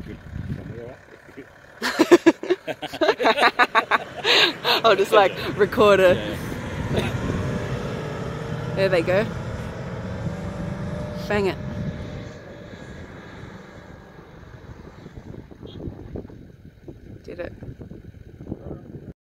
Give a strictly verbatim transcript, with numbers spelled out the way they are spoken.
I'll just like record a. There they go. Fang it. Did it.